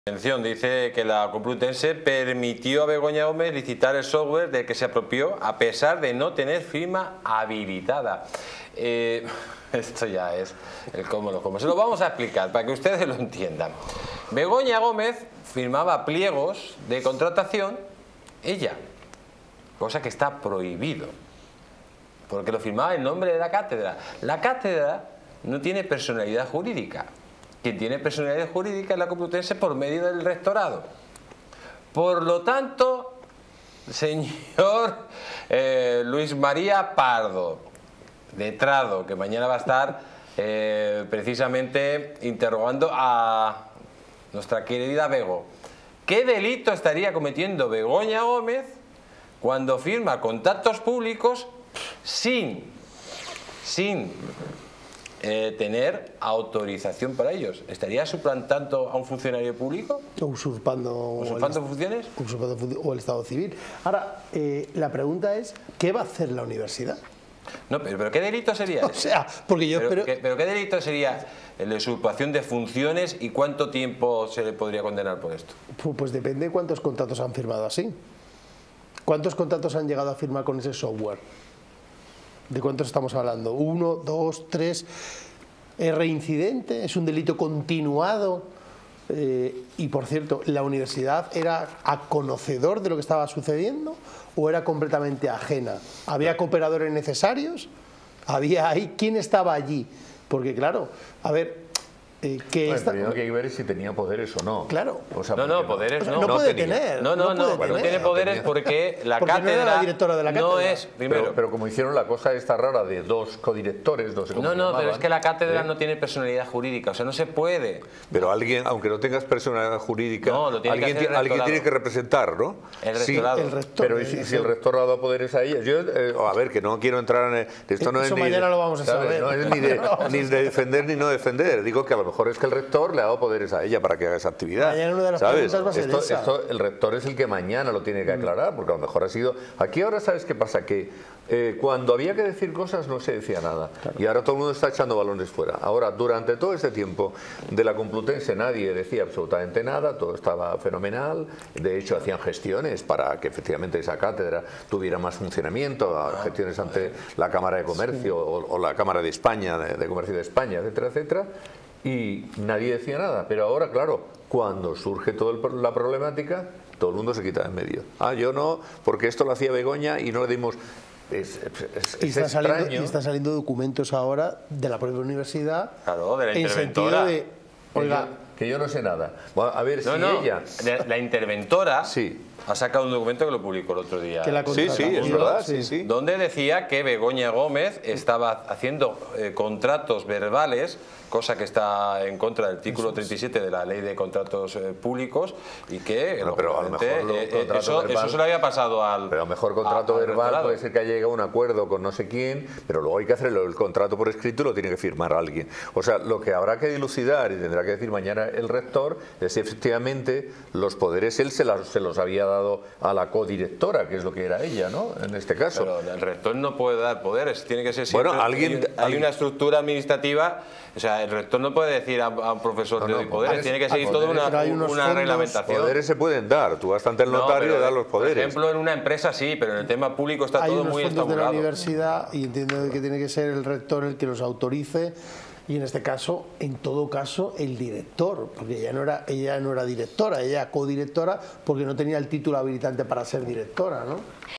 Dice que la Complutense permitió a Begoña Gómez licitar el software del que se apropió a pesar de no tener firma habilitada. Esto ya es el cómo lo como. Se lo vamos a explicar para que ustedes lo entiendan. Begoña Gómez firmaba pliegos de contratación, ella, cosa que está prohibido, porque lo firmaba en nombre de la cátedra. La cátedra no tiene personalidad jurídica. Quien tiene personalidad jurídica es la Complutense por medio del rectorado. Por lo tanto, señor Luis María Pardo, letrado, que mañana va a estar precisamente interrogando a nuestra querida Bego, ¿qué delito estaría cometiendo Begoña Gómez cuando firma contactos públicos sin tener autorización para ellos? ¿Estaría suplantando a un funcionario público? ¿Usurpando funciones? O el Estado civil. Ahora, la pregunta es, ¿qué va a hacer la universidad? No, pero ¿qué delito sería ese? O sea, porque yo espero... ¿Pero qué delito sería la usurpación de funciones y cuánto tiempo se le podría condenar por esto? Pues depende de cuántos contratos han firmado así. ¿Cuántos contratos han llegado a firmar con ese software? ¿De cuántos estamos hablando? ¿1, 2, 3? ¿Es reincidente? ¿Es un delito continuado? Y por cierto, ¿la universidad era a conocedor de lo que estaba sucediendo o era completamente ajena? ¿Había cooperadores necesarios? ¿Había ahí? ¿Quién estaba allí? Porque claro, a ver... Primero que hay que ver si tenía poderes o no. Claro. O sea, poderes no. No puede tener. No tiene poderes porque la cátedra no era la directora de la cátedra. No es, primero. Pero como hicieron la cosa esta rara de dos codirectores, no sé cómo se llamaban, pero es que la cátedra no tiene personalidad jurídica, o sea, no se puede. Pero alguien, aunque no tengas personalidad jurídica, alguien tiene que representar, ¿no? El rectorado. Sí, el rector. Pero si el rectorado da poderes a ella, yo, a ver, que no quiero entrar en esto, no es ni mañana lo vamos a saber. No es ni de defender ni no defender. Digo que a lo mejor es que el rector le ha dado poderes a ella para que haga esa actividad. Mañana una de las ¿sabes? preguntas va a ser esa. Esto, el rector es el que mañana lo tiene que aclarar, porque a lo mejor ha sido... Aquí ahora, ¿sabes qué pasa? Que cuando había que decir cosas no se decía nada. Claro. Y ahora todo el mundo está echando balones fuera. Ahora, durante todo este tiempo de la Complutense nadie decía absolutamente nada, todo estaba fenomenal. De hecho, hacían gestiones para que efectivamente esa cátedra tuviera más funcionamiento, gestiones ante la Cámara de Comercio o la Cámara de España, de Comercio de España, etcétera, etcétera. Y nadie decía nada, pero ahora, claro, cuando surge toda la problemática, todo el mundo se quita de en medio. Yo no, porque esto lo hacía Begoña y no le dimos... Es extraño. Y están saliendo documentos ahora de la propia universidad. Claro, de la interventora. En sentido de, oiga, que yo no sé nada. Bueno, a ver si ella... La interventora... Sí. Ha sacado un documento que lo publicó el otro día. Sí, es verdad, sí. Donde decía que Begoña Gómez estaba haciendo contratos verbales, cosa que está en contra del artículo 37 de la Ley de Contratos Públicos, y que pero a lo mejor eso se le había pasado al... Pero a lo mejor contrato verbal puede ser que haya llegado a un acuerdo con no sé quién, pero luego hay que hacer el contrato por escrito y lo tiene que firmar alguien. O sea, lo que habrá que dilucidar y tendrá que decir mañana el rector es si efectivamente los poderes él se los había dado a la codirectora, que es lo que era ella, ¿no? En este caso. Pero el rector no puede dar poderes, tiene que ser siempre... Bueno, hay una estructura administrativa, o sea, el rector no puede decir a un profesor de poderes, tiene que seguir toda una reglamentación. Poderes se pueden dar, tú vas ante el notario y das los poderes. Por ejemplo, en una empresa sí, pero en el tema público está todo muy estabulado. Hay unos fondos de la universidad y entiendo que tiene que ser el rector el que los autorice. Y en este caso, en todo caso, el director, porque ella no era directora, ella era codirectora porque no tenía el título habilitante para ser directora, ¿no?